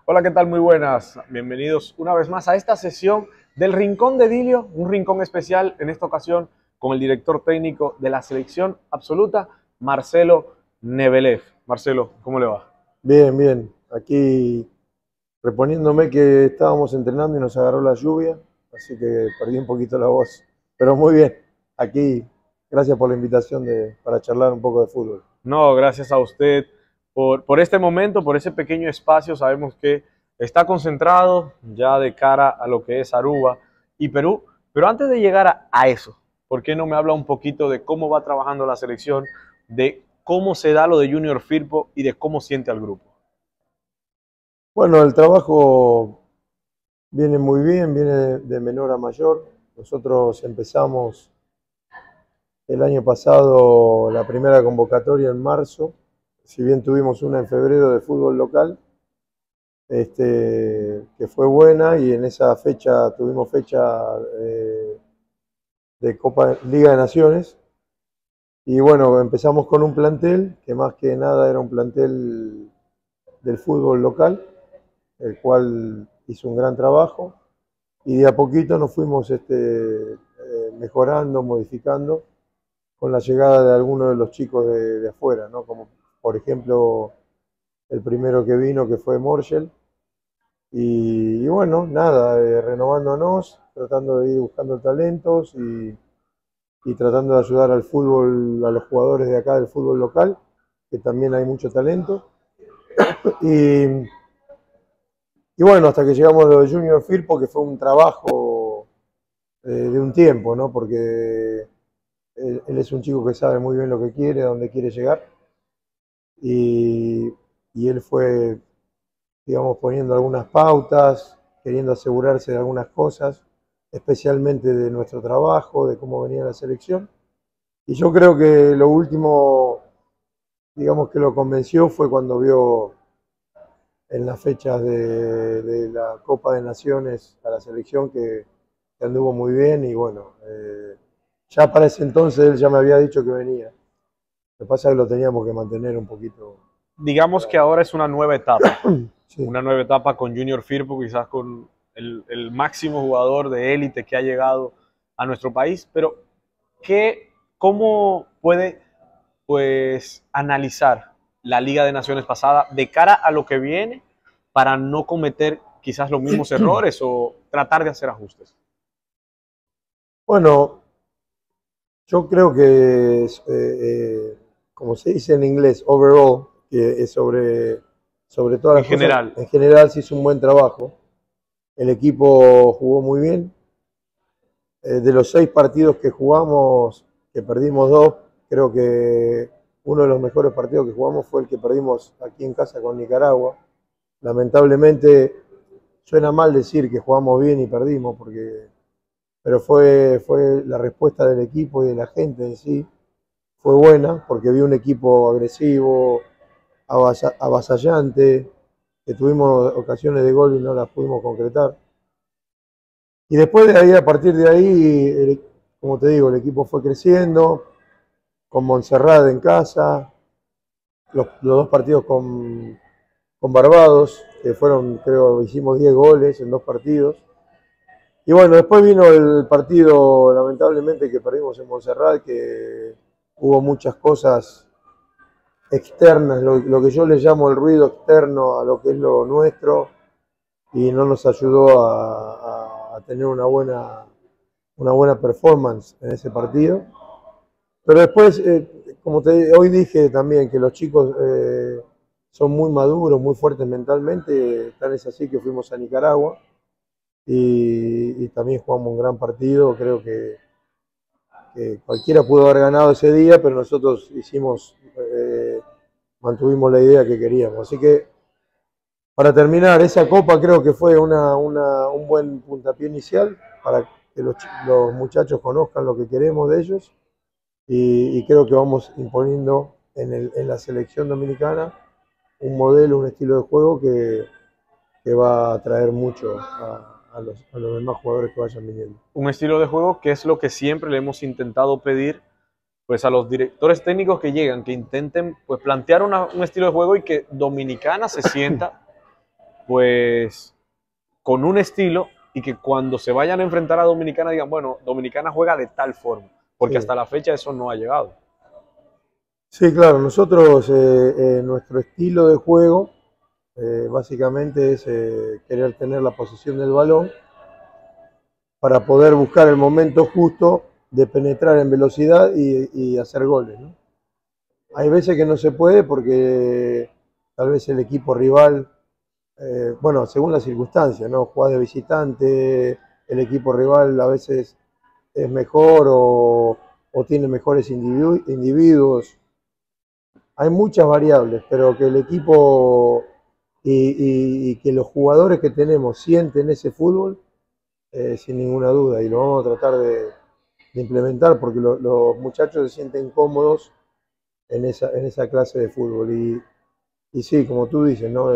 Hola, ¿qué tal? Muy buenas. Bienvenidos una vez más a esta sesión del Rincón de Dilio, un rincón especial en esta ocasión con el director técnico de la selección absoluta, Marcelo Nebelev. Marcelo, ¿cómo le va? Bien, bien. Aquí reponiéndome que estábamos entrenando y nos agarró la lluvia, así que perdí un poquito la voz. Pero muy bien. Aquí, gracias por la invitación para charlar un poco de fútbol. No, gracias a usted por este momento, por ese pequeño espacio. Sabemos que está concentrado ya de cara a lo que es Aruba y Perú. Pero antes de llegar a eso, ¿por qué no me habla un poquito de cómo va trabajando la selección, de cómo se da lo de Junior Firpo y de cómo siente al grupo? Bueno, el trabajo viene muy bien, viene de menor a mayor. Nosotros empezamos el año pasado la primera convocatoria en marzo, si bien tuvimos una en febrero de fútbol local, que fue buena, y en esa fecha tuvimos fecha de Copa Liga de Naciones. Y bueno, empezamos con un plantel que más que nada era un plantel del fútbol local, el cual hizo un gran trabajo, y de a poquito nos fuimos mejorando, modificando con la llegada de algunos de los chicos de afuera, ¿no? Como por ejemplo el primero que vino, que fue Morgel. Y bueno, nada, renovándonos, tratando de ir buscando talentos y tratando de ayudar al fútbol, a los jugadores de acá del fútbol local, que también hay mucho talento. Y, y bueno, hasta que llegamos a lo de Junior Firpo, que fue un trabajo de un tiempo, ¿no? Porque él es un chico que sabe muy bien lo que quiere, a dónde quiere llegar. Y, y él fue, digamos, poniendo algunas pautas, queriendo asegurarse de algunas cosas, especialmente de nuestro trabajo, de cómo venía la selección. Y yo creo que lo último, digamos, que lo convenció fue cuando vio en las fechas de la Copa de Naciones a la selección que anduvo muy bien. Y bueno, ya para ese entonces él ya me había dicho que venía. Lo que pasa es que lo teníamos que mantener un poquito. Digamos que ahora es Sí. una nueva etapa con Junior Firpo, quizás con el máximo jugador de élite que ha llegado a nuestro país, pero ¿cómo puede pues analizar la Liga de Naciones pasada de cara a lo que viene para no cometer quizás los mismos errores o tratar de hacer ajustes? Bueno, yo creo que, como se dice en inglés, overall, que es sobre todas En las cosas, general, en general se hizo un buen trabajo. El equipo jugó muy bien. De los 6 partidos que jugamos, que perdimos 2, creo que uno de los mejores partidos que jugamos fue el que perdimos aquí en casa con Nicaragua. Lamentablemente suena mal decir que jugamos bien y perdimos, pero fue la respuesta del equipo y de la gente en sí fue buena, porque vi un equipo agresivo, avasallante, que tuvimos ocasiones de gol y no las pudimos concretar. Y después de ahí, a partir de ahí, como te digo, el equipo fue creciendo, con Montserrat en casa, los 2 partidos con Barbados, que fueron, creo, hicimos 10 goles en 2 partidos. Y bueno, después vino el partido, lamentablemente, que perdimos en Montserrat, que hubo muchas cosas externas, lo que yo le llamo el ruido externo a lo que es lo nuestro, y no nos ayudó a tener una buena performance en ese partido. Pero después, hoy dije también que los chicos son muy maduros, muy fuertes mentalmente. Tan es así que fuimos a Nicaragua y también jugamos un gran partido. Creo que cualquiera pudo haber ganado ese día, pero nosotros mantuvimos la idea que queríamos. Así que, para terminar, esa copa creo que fue un buen puntapié inicial para que los muchachos conozcan lo que queremos de ellos. Y creo que vamos imponiendo en la selección dominicana un modelo, un estilo de juego que va a atraer mucho a los demás jugadores que vayan viniendo. un estilo de juego que es lo que siempre le hemos intentado pedir pues a los directores técnicos que llegan, que intenten pues plantear un estilo de juego y que Dominicana se sienta pues con un estilo y que cuando se vayan a enfrentar a Dominicana digan, bueno, Dominicana juega de tal forma, porque Sí. hasta la fecha eso no ha llegado. Sí, claro, nosotros, nuestro estilo de juego básicamente es querer tener la posesión del balón para poder buscar el momento justo de penetrar en velocidad y hacer goles, ¿no? Hay veces que no se puede porque tal vez el equipo rival, bueno, según las circunstancias, ¿no? Jugás de visitante, el equipo rival a veces es mejor o tiene mejores individuos. Hay muchas variables, pero que el equipo y que los jugadores que tenemos sienten ese fútbol, sin ninguna duda, y lo vamos a tratar de implementar porque los muchachos se sienten cómodos en esa clase de fútbol. Y sí, como tú dices, ¿no?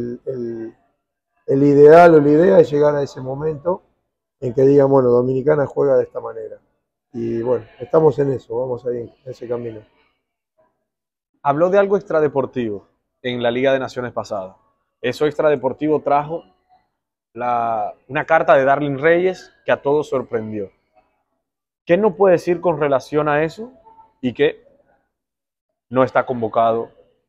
El ideal o la idea es llegar a ese momento en que digan, bueno, Dominicana juega de esta manera. Y bueno, estamos en eso, vamos ahí en ese camino. Habló de algo extradeportivo en la Liga de Naciones pasada. Eso extradeportivo trajo una carta de Darlin Reyes que a todos sorprendió. ¿Qué nos puede decir con relación a eso y que no está convocado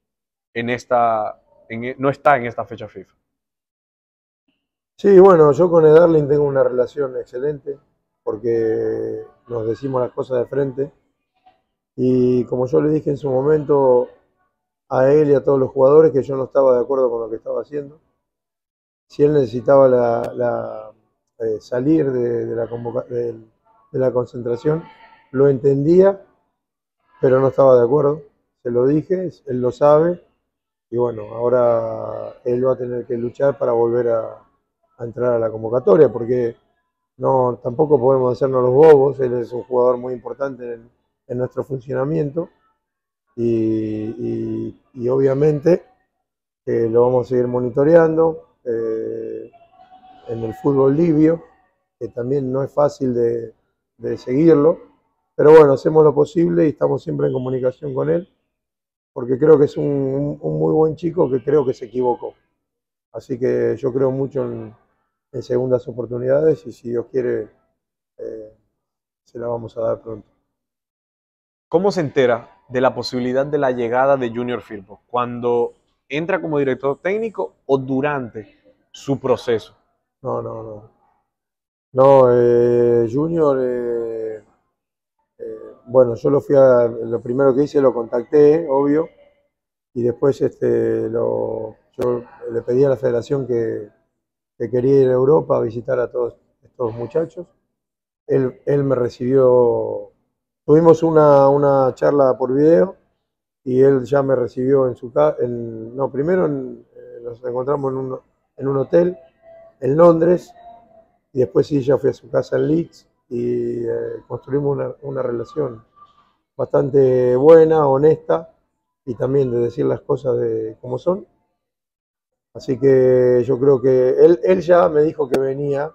no está en esta fecha FIFA? Sí, bueno, yo con Ederlin tengo una relación excelente porque nos decimos las cosas de frente y como yo le dije en su momento a él y a todos los jugadores que yo no estaba de acuerdo con lo que estaba haciendo, si él necesitaba salir de la concentración, lo entendía, pero no estaba de acuerdo, se lo dije, él lo sabe y bueno, ahora él va a tener que luchar para volver a entrar a la convocatoria porque no, tampoco podemos hacernos los bobos, él es un jugador muy importante en nuestro funcionamiento y obviamente lo vamos a seguir monitoreando en el fútbol libio, que también no es fácil de seguirlo, pero bueno, hacemos lo posible y estamos siempre en comunicación con él, porque creo que es un muy buen chico que creo que se equivocó. Así que yo creo mucho en segundas oportunidades y si Dios quiere, eh, se la vamos a dar pronto. ¿Cómo se entera de la posibilidad de la llegada de Junior Firpo? ¿Cuando entra como director técnico o durante su proceso? No, no, no. No, Junior, bueno, lo primero que hice lo contacté, obvio, y después yo le pedí a la federación que quería ir a Europa a visitar a todos estos muchachos. Él me recibió, tuvimos una charla por video y él ya me recibió en su casa, no, primero nos encontramos en un hotel en Londres y después sí ya fui a su casa en Leeds y construimos una relación bastante buena, honesta y también de decir las cosas de como son. Así que yo creo que él ya me dijo que venía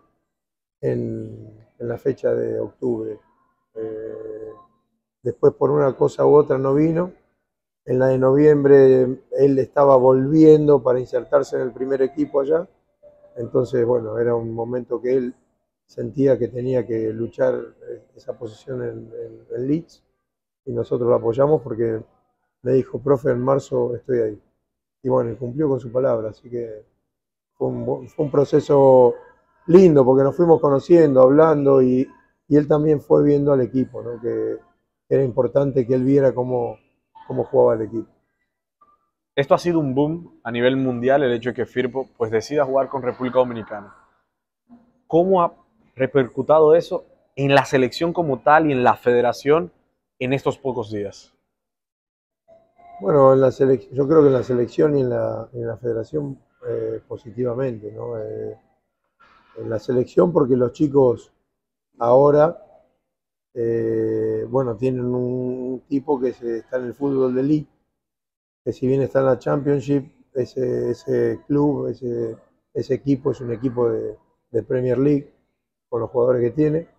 en la fecha de octubre. Eh, Después por una cosa u otra no vino. En la de noviembre él estaba volviendo para insertarse en el primer equipo allá. Entonces, bueno, era un momento que él sentía que tenía que luchar esa posición en Leeds y nosotros lo apoyamos porque me dijo, profe, en marzo estoy ahí. Y bueno, cumplió con su palabra, así que fue un proceso lindo porque nos fuimos conociendo, hablando y él también fue viendo al equipo, ¿no? Que era importante que él viera cómo jugaba el equipo. Esto ha sido un boom a nivel mundial, el hecho de que Firpo pues, decida jugar con República Dominicana. ¿Cómo ha repercutado eso en la selección como tal y en la federación en estos pocos días? Bueno, yo creo que en la selección y en la federación positivamente, ¿no? En la selección porque los chicos ahora, bueno, tienen un tipo que está en el fútbol de elite, que si bien está en la Championship, ese club, ese equipo es un equipo de Premier League, con los jugadores que tiene.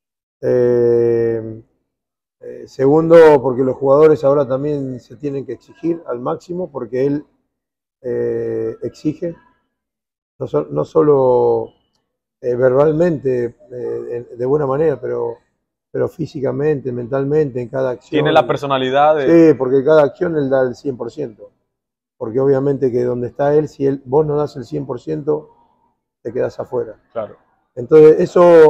Eh, Segundo, porque los jugadores ahora también se tienen que exigir al máximo, porque él exige. no solo verbalmente, de buena manera, pero físicamente, mentalmente, en cada acción. Tiene la personalidad de... Sí, porque cada acción él da el 100%. Porque obviamente que donde está él, si vos no das el 100%, te quedás afuera. Claro. Entonces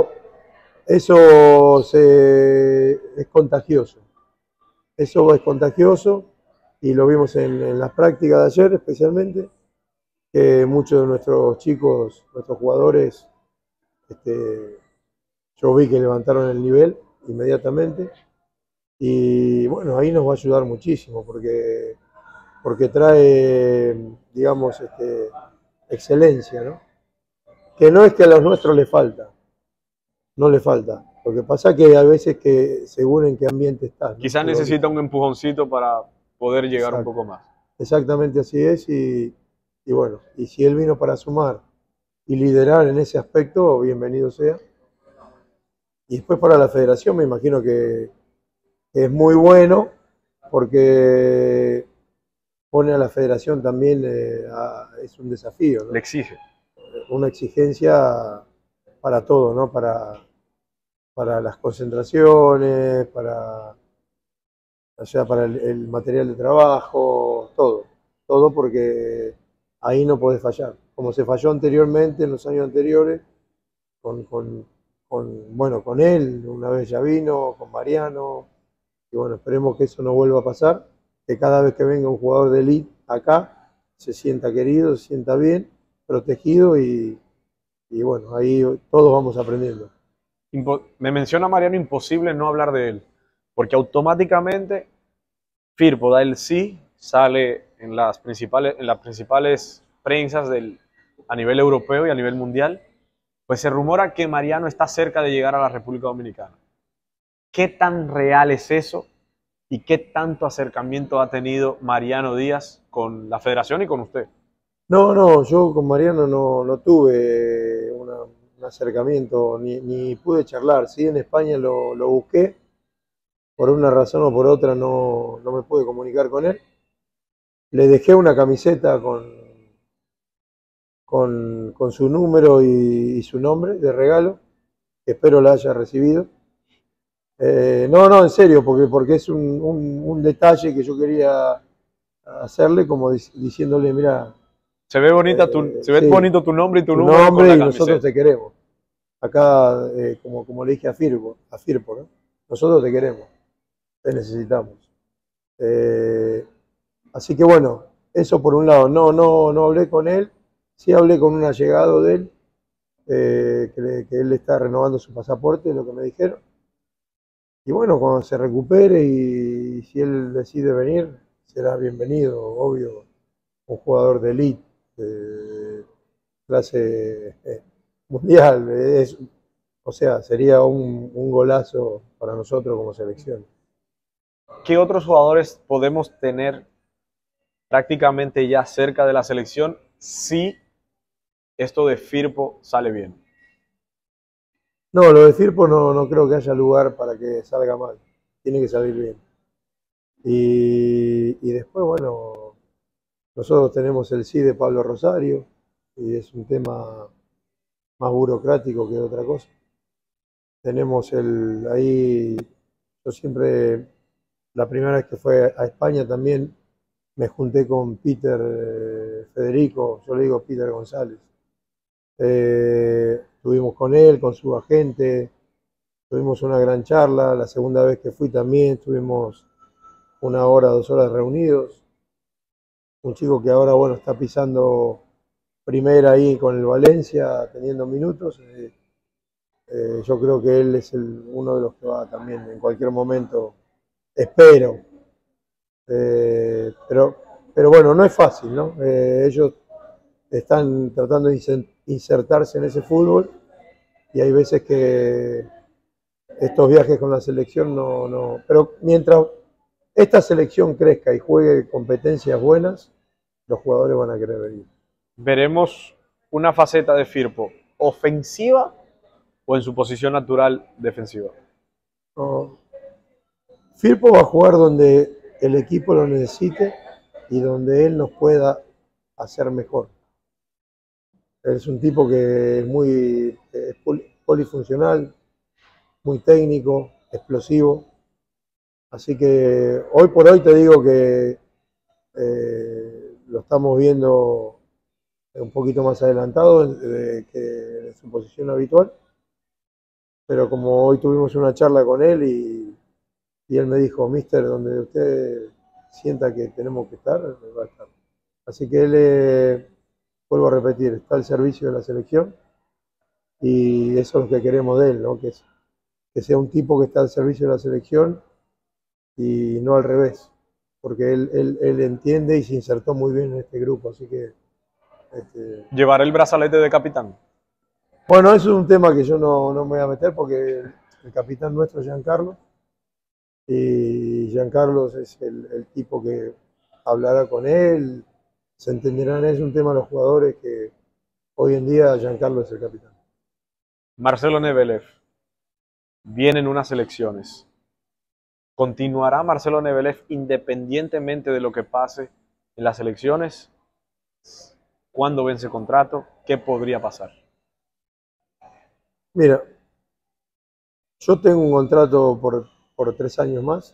eso es contagioso. Eso es contagioso y lo vimos en las prácticas de ayer especialmente, que muchos de nuestros chicos, nuestros jugadores, yo vi que levantaron el nivel inmediatamente y bueno, ahí nos va a ayudar muchísimo porque trae, digamos, excelencia, ¿no? Que no es que a los nuestros les falta, no le falta. Lo que pasa es que a veces que según en qué ambiente estás, ¿no? Quizás necesita un empujoncito para poder llegar un Exacto. poco más. Exactamente así es y bueno, y si él vino para sumar y liderar en ese aspecto, bienvenido sea. Y después para la federación me imagino que es muy bueno porque pone a la federación también, es un desafío, ¿no? Le exige. Una exigencia para todo, ¿no? Para las concentraciones, o sea, para el material de trabajo, todo porque ahí no podés fallar. Como se falló anteriormente, en los años anteriores, bueno, con él, una vez ya vino, con Mariano, y bueno, esperemos que eso no vuelva a pasar, que cada vez que venga un jugador de elite acá, se sienta querido, se sienta bien, protegido y bueno, ahí todos vamos aprendiendo. Me menciona Mariano, imposible no hablar de él, porque automáticamente Firpo da el sí, sale en las principales prensas a nivel europeo y a nivel mundial, pues se rumora que Mariano está cerca de llegar a la República Dominicana. ¿Qué tan real es eso y qué tanto acercamiento ha tenido Mariano Díaz con la federación y con usted? No, yo con Mariano no tuve un acercamiento, ni pude charlar. Sí, en España lo busqué, por una razón o por otra no me pude comunicar con él. Le dejé una camiseta con su número y su nombre de regalo, que espero la haya recibido. No, en serio, porque es un detalle que yo quería hacerle, como diciéndole, mira, Se ve bonito tu nombre y tu número con nombre la y camiseta. nosotros te queremos. Acá, como le dije a Firpo, ¿no? Nosotros te queremos, te necesitamos. Así que bueno, eso por un lado. No hablé con él, sí hablé con un allegado de él, que él está renovando su pasaporte, lo que me dijeron. Y bueno, cuando se recupere y si él decide venir, será bienvenido, obvio, un jugador de elite, de clase mundial. O sea, sería un golazo para nosotros como selección. ¿Qué otros jugadores podemos tener prácticamente ya cerca de la selección si esto de Firpo sale bien? No, lo de Firpo no creo que haya lugar para que salga mal. Tiene que salir bien. Y después, bueno, nosotros tenemos el sí de Pablo Rosario, y es un tema más burocrático que otra cosa. Tenemos ahí, yo siempre, la primera vez que fue a España también, me junté con Peter Federico, yo le digo Peter González. Estuvimos con él, con su agente, tuvimos una gran charla. La segunda vez que fui también estuvimos 1 hora, 2 horas reunidos. Un chico que ahora, bueno, está pisando primera ahí con el Valencia, teniendo minutos. Yo creo que él es uno de los que va también en cualquier momento, espero. Pero bueno, no es fácil, ¿no? Ellos están tratando de insertarse en ese fútbol y hay veces que estos viajes con la selección no. Pero mientras esta selección crezca y juegue competencias buenas, los jugadores van a querer venir. ¿Veremos una faceta de Firpo ofensiva o en su posición natural defensiva? No. Firpo va a jugar donde el equipo lo necesite y donde él nos pueda hacer mejor. Es un tipo que es muy polifuncional, muy técnico, explosivo. Así que hoy por hoy te digo que lo estamos viendo un poquito más adelantado que en su posición habitual. Pero como hoy tuvimos una charla con él y él me dijo, Mister, donde usted sienta que tenemos que estar, va a estar. Así que él, vuelvo a repetir, está al servicio de la selección y eso es lo que queremos de él, ¿no? Que sea un tipo que está al servicio de la selección y no al revés, porque él entiende y se insertó muy bien en este grupo, así que... Llevar el brazalete de capitán. Bueno, eso es un tema que yo no me voy a meter porque el capitán nuestro es Giancarlo y Giancarlo es el tipo que hablará con él, se entenderán, es un tema de los jugadores que hoy en día Giancarlo es el capitán. Marcelo Nebelev, vienen unas elecciones. ¿Continuará Marcelo Nebelev independientemente de lo que pase en las elecciones? ¿Cuándo vence contrato? ¿Qué podría pasar? Mira, yo tengo un contrato por 3 años más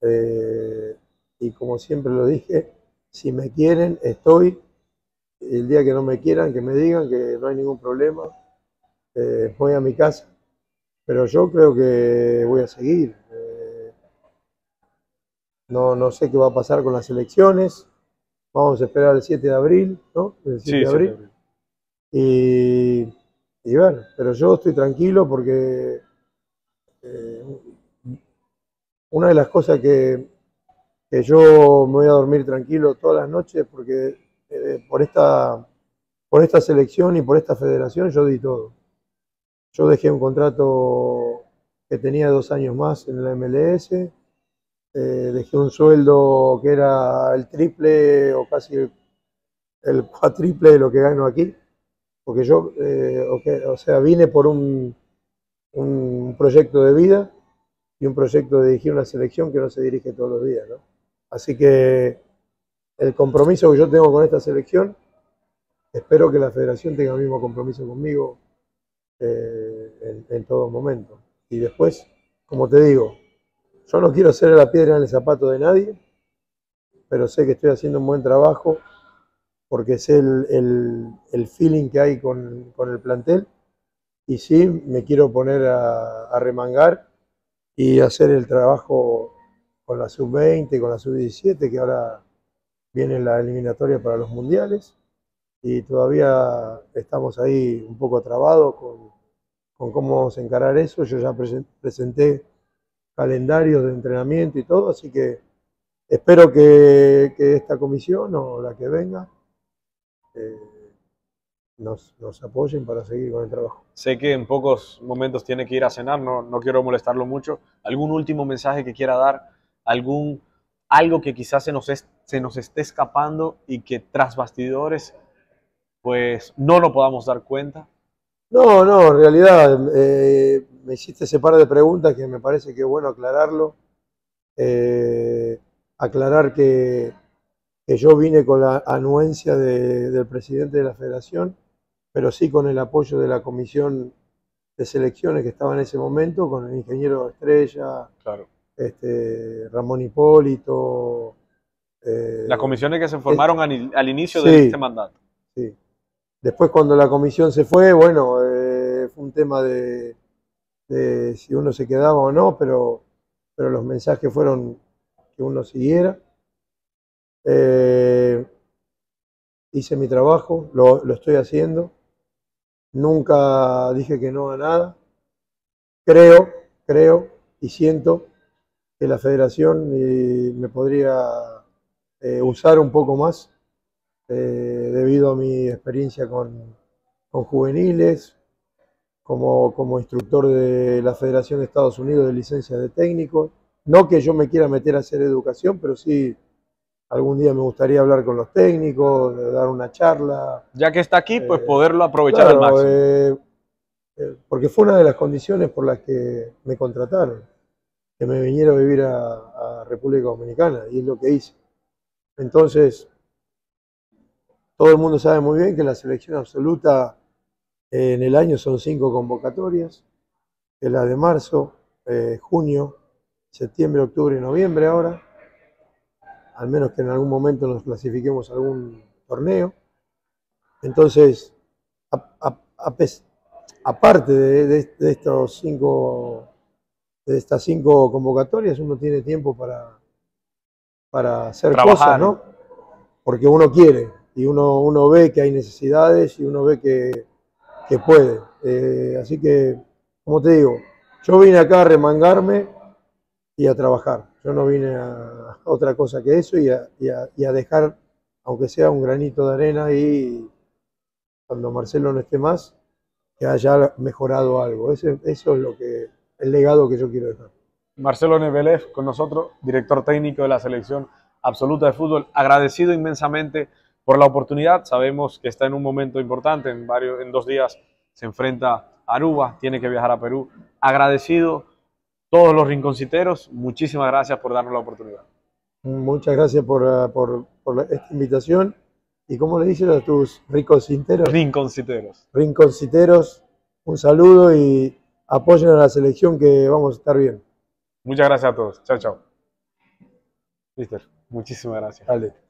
y como siempre lo dije, si me quieren, estoy. El día que no me quieran, que me digan que no hay ningún problema, voy a mi casa. Pero yo creo que voy a seguir. No sé qué va a pasar con las elecciones. Vamos a esperar el 7 de abril, ¿no? El 7 Sí, de 7 de abril. abril. Y, y bueno, pero yo estoy tranquilo porque eh, una de las cosas que yo me voy a dormir tranquilo todas las noches porque por esta selección y por esta federación yo di todo. Yo dejé un contrato que tenía 2 años más en la MLS, dejé un sueldo que era el triple o casi el cuatriple de lo que gano aquí, porque yo, o sea, vine por un proyecto de vida y un proyecto de dirigir una selección que no se dirige todos los días, ¿no? Así que el compromiso que yo tengo con esta selección, espero que la federación tenga el mismo compromiso conmigo en todo momento. Y después, como te digo, yo no quiero ser la piedra en el zapato de nadie, pero sé que estoy haciendo un buen trabajo porque sé el feeling que hay con el plantel y sí me quiero poner a remangar y hacer el trabajo con la sub-20, con la sub-17, que ahora viene la eliminatoria para los mundiales y todavía estamos ahí un poco trabados con cómo vamos a encarar eso. Yo ya presenté calendarios de entrenamiento y todo, así que espero que esta comisión o la que venga eh, nos apoyen para seguir con el trabajo. Sé que en pocos momentos tiene que ir a cenar, no quiero molestarlo mucho. ¿Algún último mensaje que quiera dar? Algo que quizás se nos esté escapando y que tras bastidores pues no lo podamos dar cuenta? No, en realidad me hiciste ese par de preguntas que me parece que es bueno aclararlo. Eh, aclarar que yo vine con la anuencia del presidente de la federación, pero sí con el apoyo de la comisión de selecciones que estaba en ese momento, con el ingeniero Estrella, Claro. Ramón Hipólito. Las comisiones que se formaron al inicio de este Sí, mandato. sí. Después cuando la comisión se fue, bueno, fue un tema de si uno se quedaba o no, pero los mensajes fueron que uno siguiera. Eh, hice mi trabajo, lo estoy haciendo. Nunca dije que no a nada. Creo y siento que la federación me podría usar un poco más debido a mi experiencia con juveniles, como instructor de la Federación de Estados Unidos de licencias de técnicos. No que yo me quiera meter a hacer educación, pero sí algún día me gustaría hablar con los técnicos, dar una charla. Ya que está aquí, pues poderlo aprovechar al Claro, máximo. porque fue una de las condiciones por las que me contrataron, que me viniera a vivir a República Dominicana, y es lo que hice. Entonces, todo el mundo sabe muy bien que la selección absoluta en el año son 5 convocatorias, que es la de marzo, junio, septiembre, octubre y noviembre ahora, al menos que en algún momento nos clasifiquemos a algún torneo. Entonces, aparte de estas 5 convocatorias, uno tiene tiempo para hacer Trabajar. cosas, ¿no? Porque uno quiere y uno ve que hay necesidades y uno ve que puede. Así que, como te digo, yo vine acá a remangarme y a trabajar. Yo no vine a otra cosa que eso y a dejar, aunque sea un granito de arena ahí, cuando Marcelo no esté más, que haya mejorado algo. Eso es el legado que yo quiero dejar. Marcelo Nebelev con nosotros, director técnico de la selección absoluta de fútbol, agradecido inmensamente por la oportunidad. Sabemos que está en un momento importante, en 2 días se enfrenta a Aruba, tiene que viajar a Perú. Agradecido todos los rinconciteros, muchísimas gracias por darnos la oportunidad. Muchas gracias por esta invitación. ¿Y cómo le dices a tus rinconciteros? Rinconciteros. Rinconciteros, un saludo y apoyen a la selección que vamos a estar bien. Muchas gracias a todos. Chao, chao. Mister, muchísimas gracias. Dale.